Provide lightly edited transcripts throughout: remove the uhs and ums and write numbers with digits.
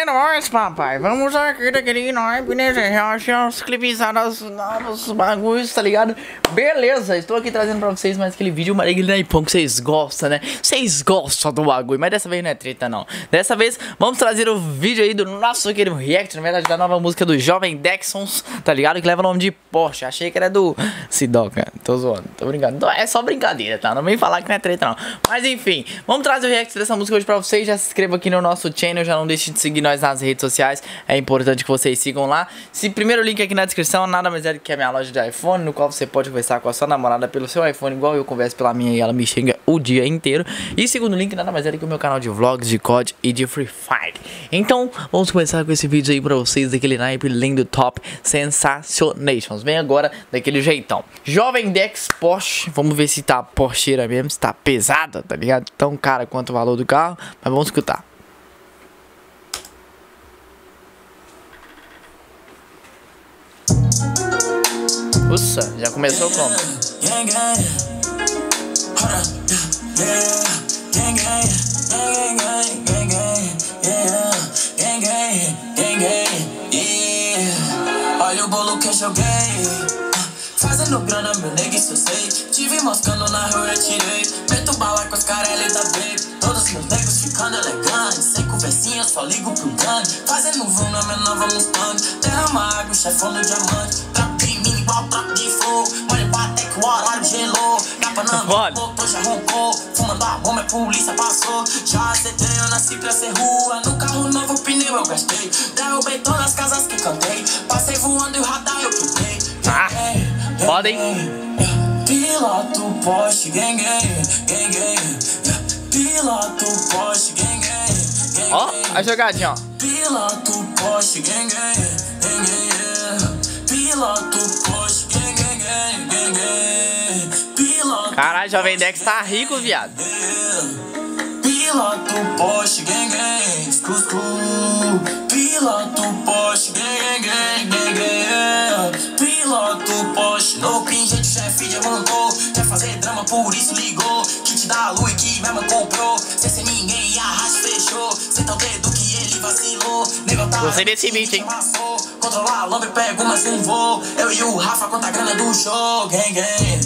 nóis, papai. Vamos aqui daquele naipe, né, gente? Os clipezados novos bagulhos, tá ligado? Beleza, estou aqui trazendo pra vocês mais aquele vídeo aquele naipão que vocês gostam, né? Vocês gostam do bagulho, mas dessa vez não é treta, não. Dessa vez, vamos trazer o vídeo aí do nosso querido react, na verdade, da nova música do Jovem Dex, tá ligado? Que leva o nome de Porsche. Achei que era do Sidoca. Tô zoando, tô brincando. É só brincadeira, tá? Não vem falar que não é treta, não. Mas enfim, vamos trazer o react dessa música hoje pra vocês. Já se inscreva aqui no nosso channel, já não deixe de seguir nós nas redes sociais. É importante que vocês sigam lá. Primeiro link aqui na descrição, nada mais é do que a minha loja de iPhone, no qual você pode conversar com a sua namorada pelo seu iPhone, igual eu converso pela minha e ela me xinga o dia inteiro. E segundo link, nada mais é do que o meu canal de vlogs, de COD e de Free Fire. Então, vamos começar com esse vídeo aí pra vocês, daquele naipe lindo, top, sensacionations. Vem agora daquele jeitão. Jovem Dex Porsche, vamos ver se tá porcheira mesmo, se tá pesada, tá ligado? Tão cara quanto o valor do carro, mas vamos escutar. Nossa, já começou como? Olha o bolo que eu joguei, fazendo grana, meu nego, isso eu sei. Tive moscando na rua, eu tirei. Meto bala com os caras da baby. Todos meus negros ficando elegantes, sem conversinha, só ligo pro gun. Fazendo voo na minha nova Mustang. Derrama água, chefão do diamante. Trap em mim igual trap de fogo. Olha o bateco, o horário gelou. Na panambi, o motor já roncou. Fumando a bomba, a polícia passou. Já acertei, eu nasci pra ser rua. No carro novo, o pneu eu gastei. Derrubei todas as casas que cantei. Passei voando e o radar eu quebrei. Podem. Piloto Porsche, gang gang, gang gang. Piloto Porsche, gang gang. Ó, a jogadinha, ó. Piloto Porsche, gang gang, gang gang. Piloto Porsche, gang gang, gang gang. Piloto. Caralho, Jovem Dex tá rico, viado. Piloto Porsche, gang gang. Screw screw. Piloto Porsche, gang gang, gang gang. Piloto Porsche, no pingente, chefe já mandou. Quer fazer drama, por isso ligou. Kit da lua e que mesmo comprou. Sem ser ninguém e a racha fechou. Senta o dedo que ele vacilou. Gostei desse beat, hein? Controlar a lomba e pego mais um voo. Eu e o Rafa, quanta grana do show. Gang gang.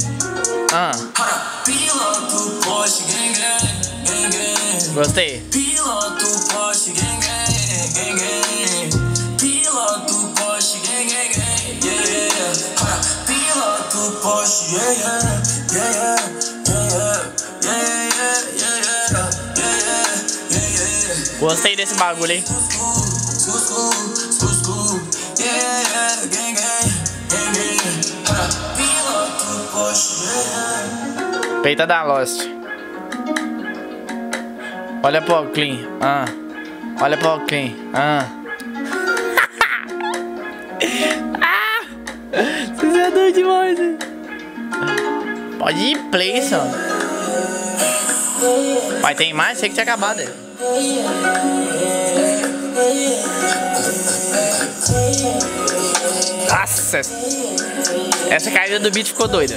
Piloto Porsche, gang gang, gang gang. Gostei. Piloto Porsche, gang gang, gang gang. Piloto Porsche, gang gang, gang yeah. Piloto Porsche, yeah yeah, yeah yeah, yeah yeah, yeah yeah, yeah yeah. Gostei desse bagulho, hein? Yeah, gang gang, gang gang. Piloto Porsche, yeah. Peita da Lost. Olha pro clean. Olha pro clean. Você é doido demais, hein? Pode ir play, só. Mas tem mais? Sei que tinha acabado aí. Nossa, essa caída do beat ficou doida.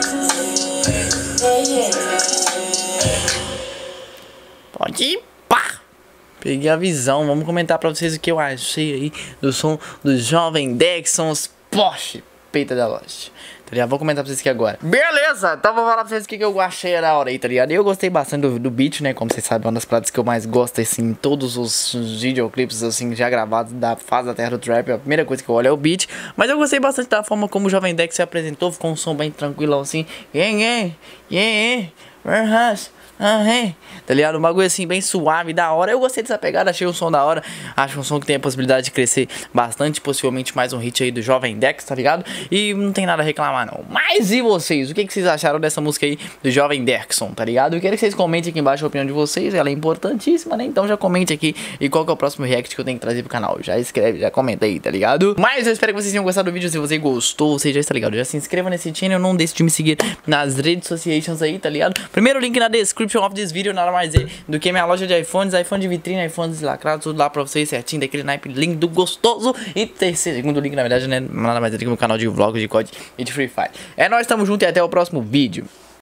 Pode ir, pá. Peguei a visão. Vamos comentar pra vocês o que eu achei aí do som do Jovem Dex. São os Porsche, peita da Lost. Tá ligado? Vou comentar pra vocês aqui agora. Beleza, então vou falar pra vocês o que eu achei da hora aí, tá ligado? Eu gostei bastante do beat, né? Como vocês sabem, uma das paradas que eu mais gosto, assim, em todos os videoclipes, assim, já gravados da fase da terra do trap. A primeira coisa que eu olho é o beat. Mas eu gostei bastante da forma como o Jovem Dex se apresentou. Ficou um som bem tranquilão, assim. Tá ligado? Um bagulho assim bem suave, da hora. Eu gostei dessa pegada, achei o som da hora. Acho um som que tem a possibilidade de crescer bastante. Possivelmente mais um hit aí do Jovem Dex, tá ligado? E não tem nada a reclamar não. Mas e vocês? O que vocês acharam dessa música aí do Jovem Dex, tá ligado? Eu quero que vocês comentem aqui embaixo a opinião de vocês. Ela é importantíssima, né? Então já comente aqui. E qual que é o próximo react que eu tenho que trazer pro canal. Já escreve, já comenta aí, tá ligado? Mas eu espero que vocês tenham gostado do vídeo. Se você gostou, você já está ligado, já se inscreva nesse channel. Não deixe de me seguir nas redes sociais aí, tá ligado? Primeiro link na description of this video, nada mais é do que minha loja de iPhones, iPhone de vitrine, iPhones lacrados, tudo lá pra vocês certinho, daquele naipe lindo, gostoso. E terceiro, segundo link, na verdade, né, nada mais é do que meu canal de vlogs, de COD e de Free Fire. É nóis, tamo junto e até o próximo vídeo.